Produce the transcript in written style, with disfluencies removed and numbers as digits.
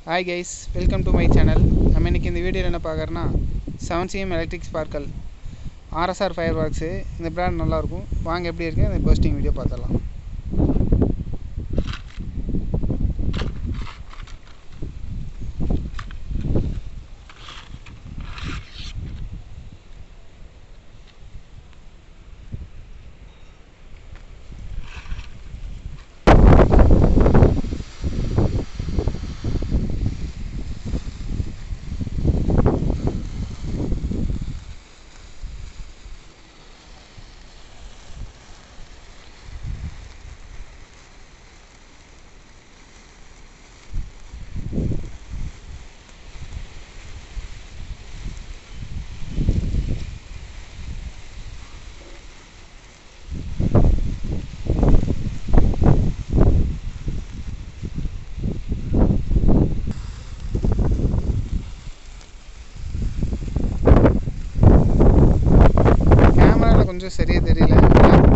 Hi guys, welcome to my channel. நம்ம இன்னைக்கு இந்த வீடியோல என்ன பார்க்கறனா 7CM electric sparkle RSR fireworks இந்த பிராண்ட் நல்லா இருக்கும். வாங்க எப்படி இருக்கு இந்த பர்ஸ்டிங் வீடியோ பார்த்தலாம். கேமரால கொஞ்சம் சரியா தெரியல.